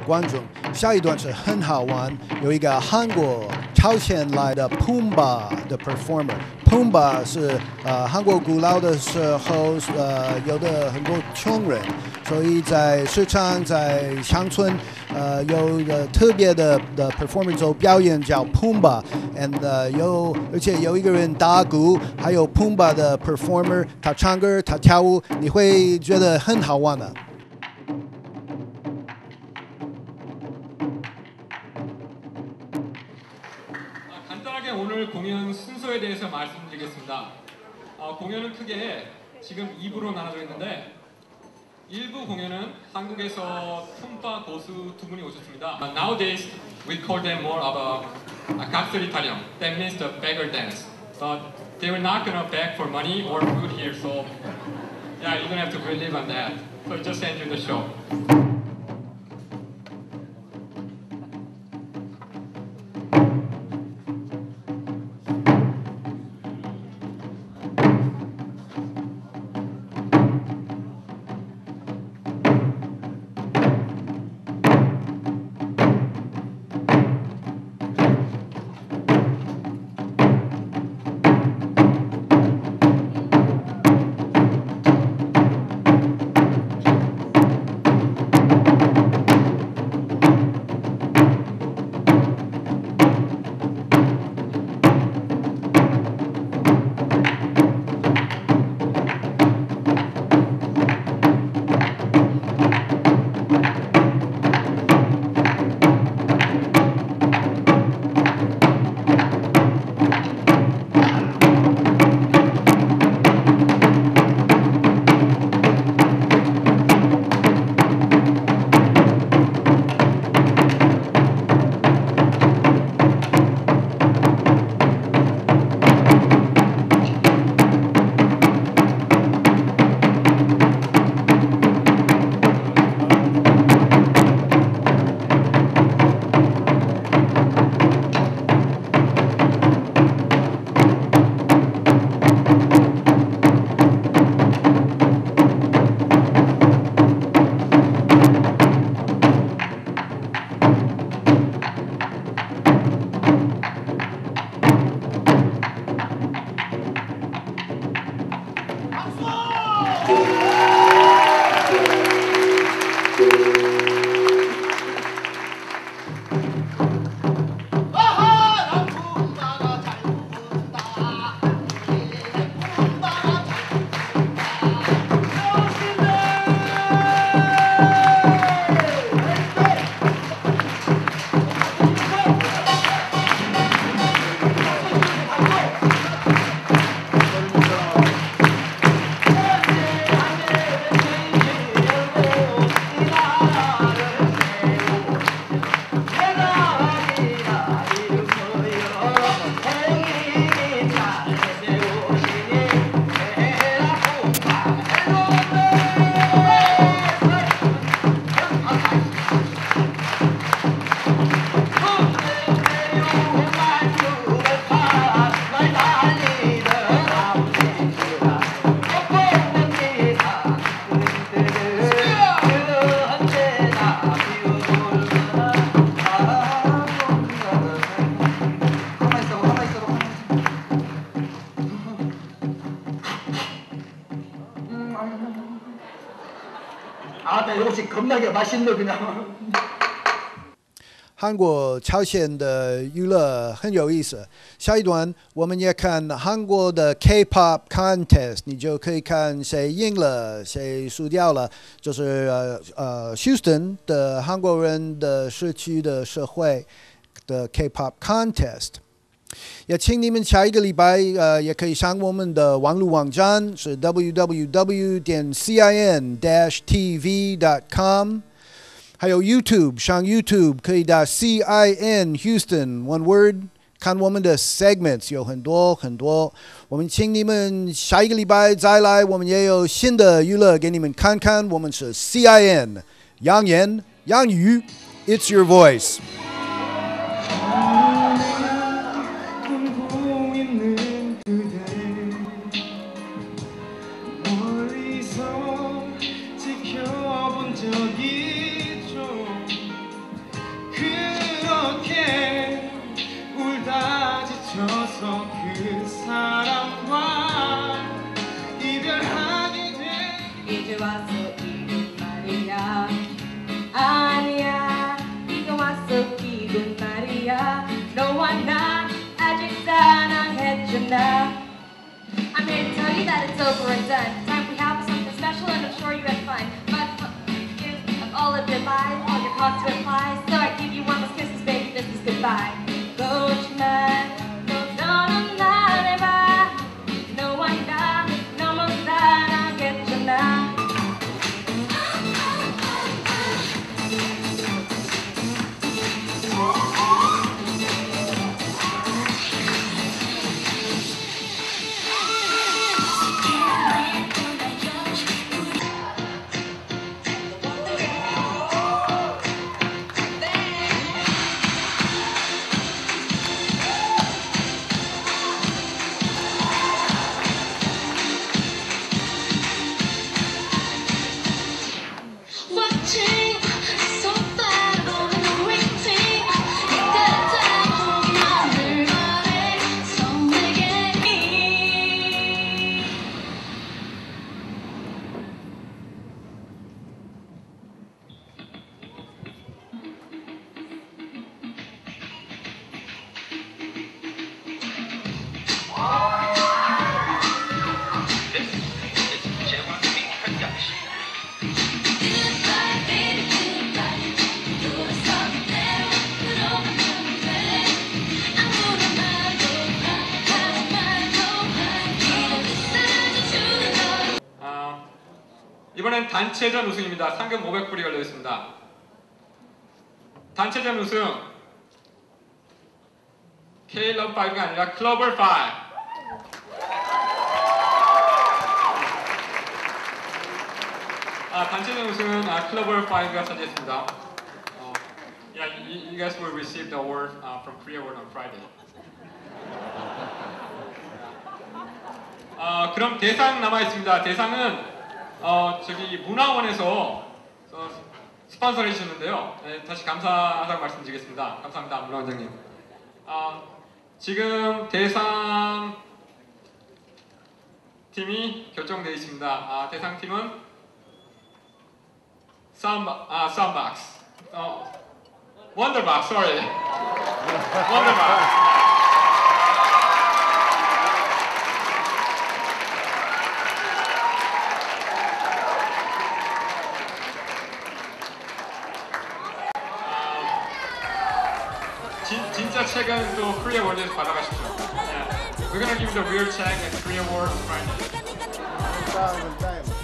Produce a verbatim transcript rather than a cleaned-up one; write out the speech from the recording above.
观众。下一段是很好玩，有一个韩国朝鲜来的 Pumba 的 performer。Pumba 是呃韩国古老的时候呃有的很多穷人，所以在市场在乡村呃有一个特别的的 performer 做表演叫 Pumba，and 呃有而且有一个人打鼓，还有 Pumba 的 performer， 他唱歌他跳舞，你会觉得很好玩的。 오늘 공연 순서에 대해서 말씀드리겠습니다. 어, 공연은 크게 지금 이 부로 나눠져 있는데 일 부 공연은 한국에서 툼바 고수 두 분이 오셨습니다. Uh, nowadays we call them more of a, a capsule Italian. That means the beggar dance. But they were not gonna beg for money or food here, so yeah, you're gonna have to believe on that. So just enjoy the show. 아, 나 역시 겁나게 맛있네 그냥. 韩国、朝鲜的娱乐很有意思。下一段我们也看韩国的 K-pop contest， 你就可以看谁赢了，谁输掉了。就是呃呃 Houston 的韩国人的社区的社会的 K-pop contest。也请你们下一个礼拜呃也可以上我们的网络网站是 w w w 点 c i n dash t v dot com。还有 YouTube， 上 YouTube 可以打 C I N Houston one word 看我们的 segments， 有很多很多。我们请你们下一个礼拜再来，我们也有新的娱乐给你们看看。我们是 C I N 杨言杨宇 ，It's your voice。 멀리서 지켜본 적이 있죠. 와서 이건 말이야 아니야 네가 와서 이건 말이야 너와 나 아직 사랑했잖아 I'm here to tell you that it's over and done time we have something special and I'm sure you had fun but of all of your lies all your constant lies so I give you one last kisses baby this is goodbye 거짓말 너 너는 말해봐 너와 나 너무 사랑했잖아 이번엔 단체전 우승입니다. 상금 오백 불이 걸려 있습니다. 단체전 우승 K-Love 파이브가 아니라 클로벌 파이브. 아, 단체전 우승은 아, 클로벌 파이브가 차지했습니다. 어, yeah, you, you guys will receive the award uh, from Korea Award on Friday. 어, 그럼 대상 남아 있습니다. 대상은 어, 저기 문화원에서 어, 스폰서를 해주셨는데요. 네, 다시 감사하다고 말씀드리겠습니다. 감사합니다, 문화원장님. 어, 지금 대상 팀이 결정되어 있습니다. 아, 대상 팀은 Sound, 아, Soundbox, 어, Wonderbox, sorry, Wonderbox. 진, 진짜 책은 또 Korea Award에서 받아가십시오. Yeah. We're gonna give you the real check at Korea Award Friday.